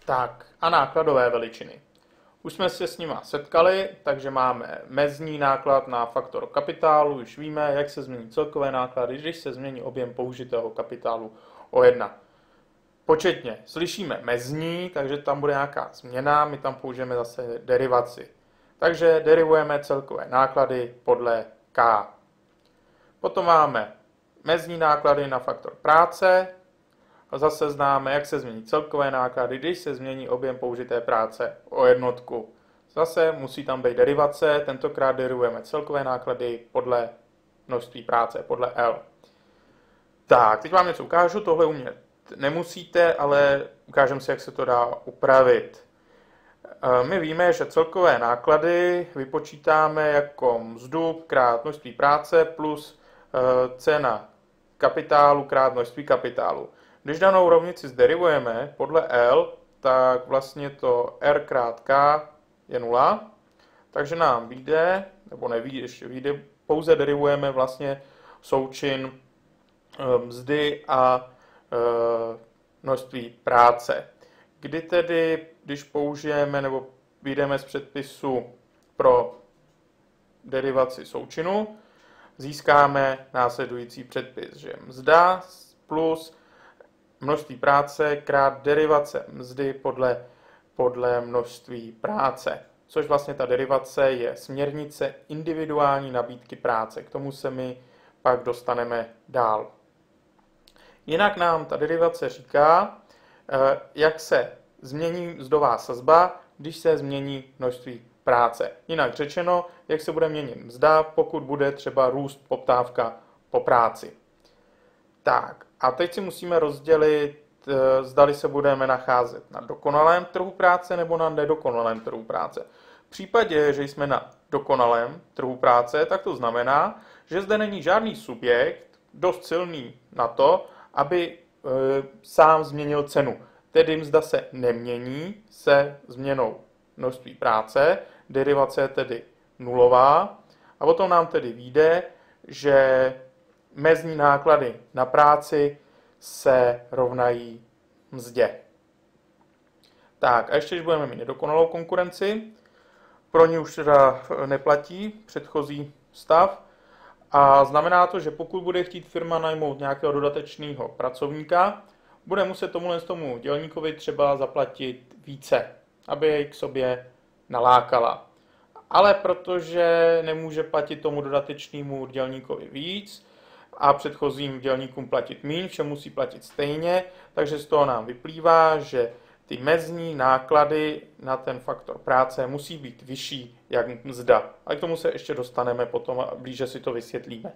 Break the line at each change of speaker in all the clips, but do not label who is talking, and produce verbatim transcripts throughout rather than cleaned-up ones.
Tak a nákladové veličiny. Už jsme se s nima setkali, takže máme mezní náklad na faktor kapitálu, už víme, jak se změní celkové náklady, když se změní objem použitého kapitálu o jedna. Početně slyšíme mezní, takže tam bude nějaká změna, my tam použijeme zase derivaci. Takže derivujeme celkové náklady podle K. Potom máme mezní náklady na faktor práce, a zase známe, jak se změní celkové náklady, když se změní objem použité práce o jednotku. Zase musí tam být derivace, tentokrát derivujeme celkové náklady podle množství práce, podle L. Tak, teď vám něco ukážu, tohle umět nemusíte, ale ukážeme si, jak se to dá upravit. My víme, že celkové náklady vypočítáme jako mzdu krát množství práce plus cena kapitálu krát množství kapitálu. Když danou rovnici zderivujeme podle L, tak vlastně to R krát K je nula, takže nám vyjde, nebo nevíde, ještě vyjde, pouze derivujeme vlastně součin mzdy a množství práce. Kdy tedy, když použijeme nebo vyjdeme z předpisu pro derivaci součinu, získáme následující předpis, že mzda plus množství práce krát derivace mzdy podle, podle množství práce. Což vlastně ta derivace je směrnice individuální nabídky práce. K tomu se my pak dostaneme dál. Jinak nám ta derivace říká, jak se změní mzdová sazba, když se změní množství práce. Jinak řečeno, jak se bude měnit mzda, pokud bude třeba růst poptávka po práci. Tak, a teď si musíme rozdělit, zdali se budeme nacházet na dokonalém trhu práce nebo na nedokonalém trhu práce. V případě, že jsme na dokonalém trhu práce, tak to znamená, že zde není žádný subjekt dost silný na to, aby e, sám změnil cenu. Tedy mzda se nemění se změnou množství práce, derivace je tedy nulová a potom nám tedy vyjde, že mezní náklady na práci se rovnají mzdě. Tak a ještě, když budeme mít nedokonalou konkurenci, pro ní už teda neplatí předchozí stav a znamená to, že pokud bude chtít firma najmout nějakého dodatečného pracovníka, bude muset tomuhle tomu dělníkovi třeba zaplatit více, aby jej k sobě nalákala. Ale protože nemůže platit tomu dodatečnému dělníkovi víc a předchozím dělníkům platit míň, vše musí platit stejně, takže z toho nám vyplývá, že ty mezní náklady na ten faktor práce musí být vyšší jak mzda. A k tomu se ještě dostaneme potom a blíže si to vysvětlíme.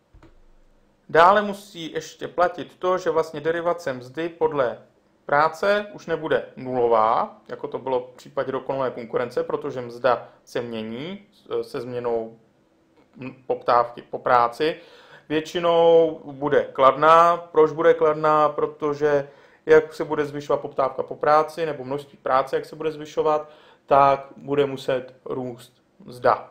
Dále musí ještě platit to, že vlastně derivace mzdy podle práce už nebude nulová, jako to bylo v případě dokonalé konkurence, protože mzda se mění se změnou poptávky po práci. Většinou bude kladná. Proč bude kladná? Protože jak se bude zvyšovat poptávka po práci nebo množství práce, jak se bude zvyšovat, tak bude muset růst mzda.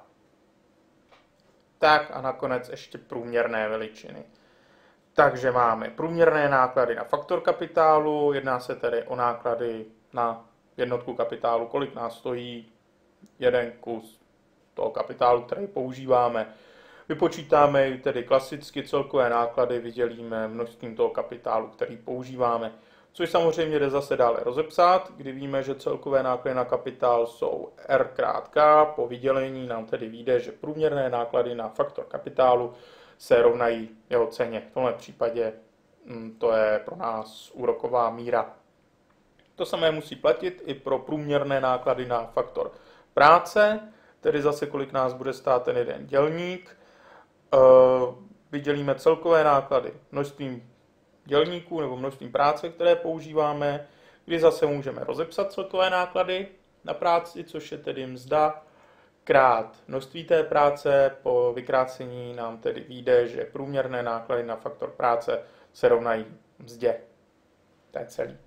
Tak a nakonec ještě průměrné veličiny. Takže máme průměrné náklady na faktor kapitálu, jedná se tedy o náklady na jednotku kapitálu, kolik nás stojí jeden kus toho kapitálu, který používáme. Vypočítáme tedy klasicky celkové náklady, vydělíme množstvím toho kapitálu, který používáme. Což samozřejmě jde zase dále rozepsat, kdy víme, že celkové náklady na kapitál jsou R krát K, po vydělení nám tedy vyjde, že průměrné náklady na faktor kapitálu se rovnají jeho ceně. V tomhle případě to je pro nás úroková míra. To samé musí platit i pro průměrné náklady na faktor práce, tedy zase kolik nás bude stát ten jeden dělník. Vydělíme celkové náklady množstvím dělníků nebo množstvím práce, které používáme, kdy zase můžeme rozepsat celkové náklady na práci, což je tedy mzda krát množství té práce, po vykrácení nám tedy vyjde, že průměrné náklady na faktor práce se rovnají mzdě. To je celý.